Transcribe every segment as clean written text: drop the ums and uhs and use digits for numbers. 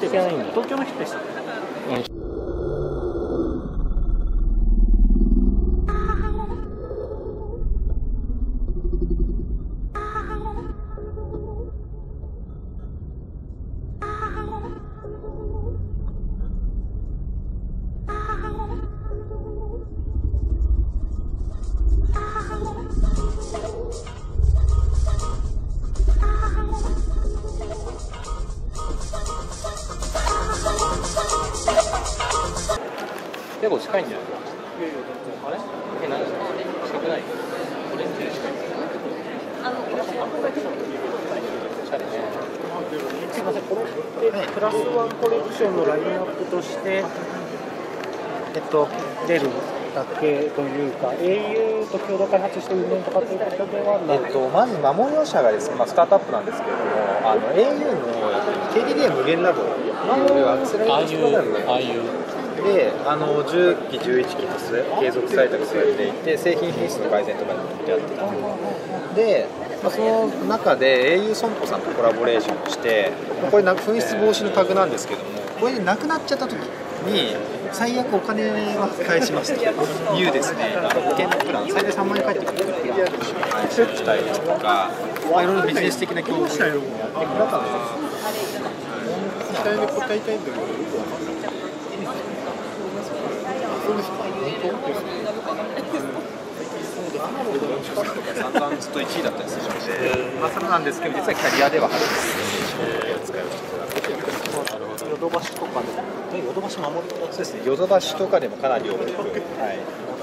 行けないんだ。 東京の人でした。 結構近いんじゃない？あれ？何ですか？近くない？オレンジで近い。 すみません、これでプラスワンコレクションのラインナップとして出るだけというか、au と共同開発して運営とかということではない。 まず摩耗業者がですね、スタートアップなんですけれども、au の KDDI 無限ラボというアクセラレーションプログラムで10期、11期と継続採択されていて、製品品質の改善とかにやっていて、で、その中で au 損保さんとコラボレーションをして、これ紛失防止のタグなんですけども、これでなくなっちゃった時に最悪お金は返しますというですね、保険のプラン、最大3万円返ってくるプランを配信したりですとか、いろいろビジネス的な協力をやっていく中で、期待に応えたいんだけど、よくわかんない。そうですか、本当？散々ずっと1位だったりするので、それなんですけど、実はキャリアでは初めて使いをしていただく。 ヨドバシとかでも、ヨドバシ守りとかそうですね、ヨドバシとかでもかなり大きく、はい。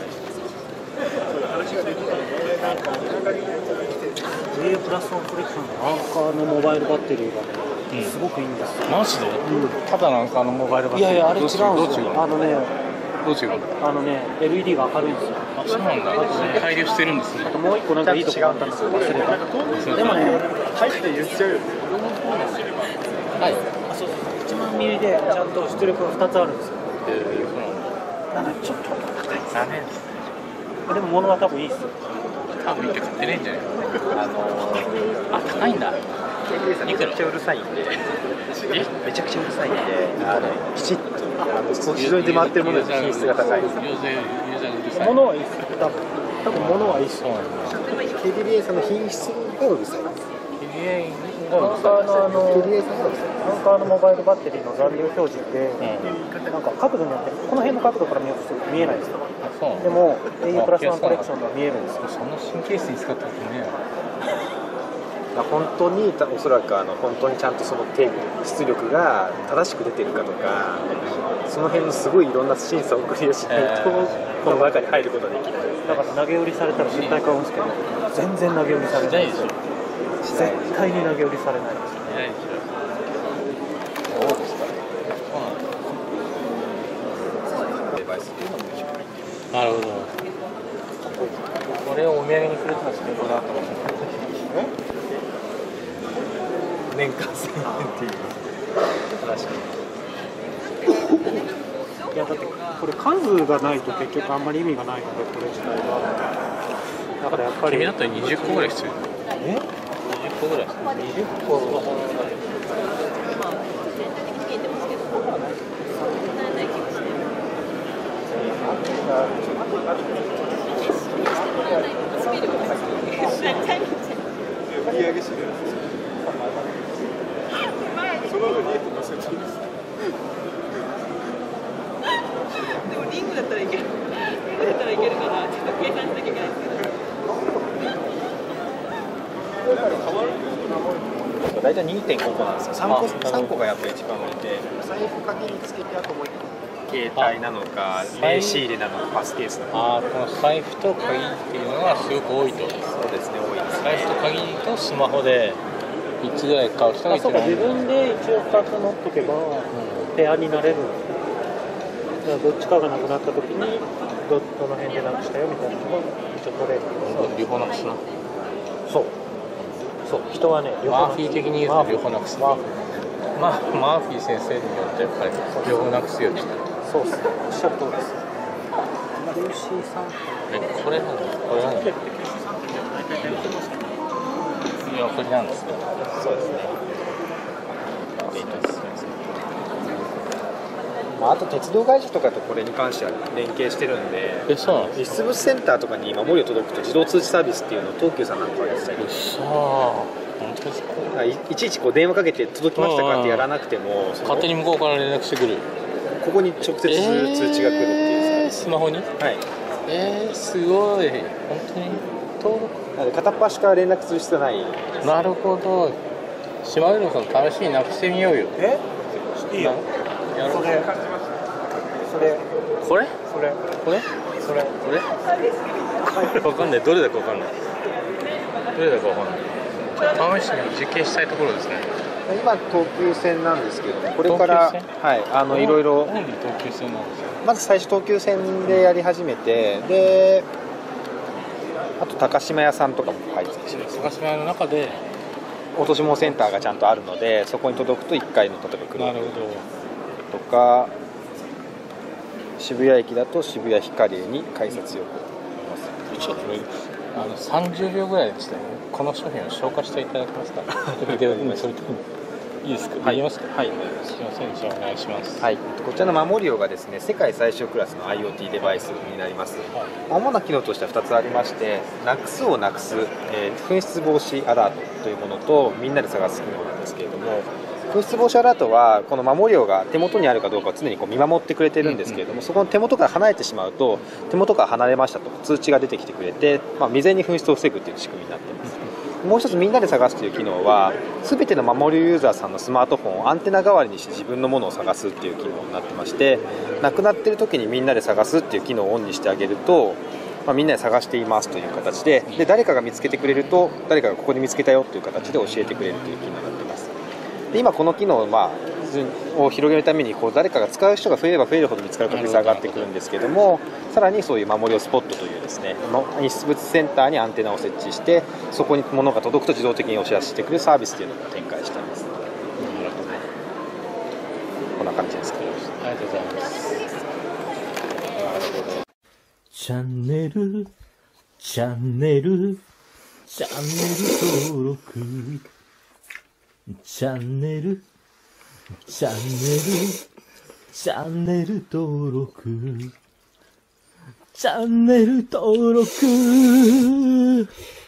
au プラスワンコレクションのアンカーのモバイルバッテリーがね、すごくいいんですよ。 マジで？ただのアンカーのモバイルバッテリー。 いやいや、あれ違うんですよ。 どう違う？ LED が明るいんですよ。 あ、そうなんだ。改良してるんですね。 あともう一個なんかいいとこあったんですけど忘れた。でもね、入って言っちゃうよ。はい。あ、そうそう。1万ミリでちゃんと出力が2つあるんですよ。なんかちょっと高いですね。でも物は多分いいですよ。 多分いいって買ってねえんじゃない？あ、高いんだ。 めちゃくちゃうるさいんで、めちゃくちゃうるさいんで、きちっと非常に出回ってるもので品質が高いです。 物はいいですよ。多分物はいいですよ。 KDDI さんの品質がうるさい。 アンカーのモバイルバッテリーの残量表示って、なんか角度によってこの辺の角度から見ようとすると見えないんですよ。でも au プラスワンコレクションでは見えるんですよ。 そんな神経質に使ってるね。 本当におそらく本当にちゃんとその出力が正しく出てるかとか、その辺のすごいいろんな審査をクリアしないとこの中に入ることはできない。 だから投げ売りされたら絶対買うんですけど、全然投げ売りされないですよ。絶対に投げ売りされないです。 そうですか。なるほど。これをお土産にくれたら最高だと思う。 年間1000円っていう話。 いやだってこれ数がないと結局あんまり意味がないので、これ自体は。だからやっぱり。 君だったら20個ぐらい必要。20個ぐらい。20個。 でもリングだったらいける。だったらいけるかな。ちょっと計算しなきゃいけないですけど。 大体 2.5 個なんですよ。3個がやっぱ一番多いんで、財布鍵につけて、あともう1個携帯なのか名刺入れなのかパスケースなのか。 この財布と鍵っていうのがすごく多いと。 そうですね、多いですね。 財布と鍵とスマホで3つぐらい買う人が一番多い。 自分で一応2つ持っとけばペアになれる。どっちかがなくなった時にどの辺でなくしたよみたいなのが一応取れる。 両方なくすな。 そう人はね、 マーフィー的に言うと両方なくす。マーフィー先生によってやっぱり両方なくすよって。 そうですね、おっしゃる通りです。 これなんです。これなんです。いや、これなんですか。 そうですね。 あと鉄道会社とかとこれに関しては連携してるんで、 そうなんです実物センターとかに守りを届くと自動通知サービスっていうのを東急さんなんかがやってたり、 本当ですか。 いちいちこう電話かけて届きましたかってやらなくても、 勝手に向こうから連絡してくる。 ここに直接通知が来るっていうスマホに。 はい。 すごい。本当に登録。 なので片っ端から連絡する必要ない。 なるほど。島根さん試しになくしてみようよ。 いいよ。 やろう。 それこれそれこれそれこれわかんない。どれだかわかんない。どれだかわかんない。試しに実験したいところですね。 今東急線なんですけど、これからはいいろいろ。 なんで東急線なんですか。 まず最初東急線でやり始めて、であと高島屋さんとかも入ってて、 高島屋の中で落とし物センターがちゃんとあるので、そこに届くと1回の例えば来るなるほとか、渋谷駅だと渋谷ヒカリエに改札用ど。ちょっとこれ30秒ぐらいでしたね。この商品を紹介していただけますか。いいですか。言いますか。 はい。 すみません。じゃあお願いします。 はい。こちらのマモリオがですね、世界最小クラスの IoT デバイスになります。主な機能としては2つありまして、なくすをなくす、紛失防止アラートというものと、みんなで探す機能なんですけれども、紛失防止アラートはこのマモリオが手元にあるかどうかを常にこう見守ってくれてるんですけれども、そこの手元から離れてしまうと、手元から離れましたと通知が出てきてくれて、未然に紛失を防ぐという仕組みになっています。もう一つみんなで探すという機能は、全ての守りユーザーさんのスマートフォンをアンテナ代わりにして自分のものを探すっていう機能になってまして、なくなっている時にみんなで探すっていう機能をオンにしてあげると、みんなで探していますという形で、誰かが見つけてくれると、誰かがここで見つけたよという形で教えてくれるという機能になっています。で今この機能を広げるために誰かが使う人が増えれば増えるほど見つかる確率が上がってくるんですけども、さらにそういう守りをスポットというですね、実物センターにアンテナを設置して、そこに物が届くと自動的にお知らせしてくれるサービスというのを展開しています。こんな感じですけど。 ありがとうございます。 チャンネル登録、チャンネル登録、チャンネル登録。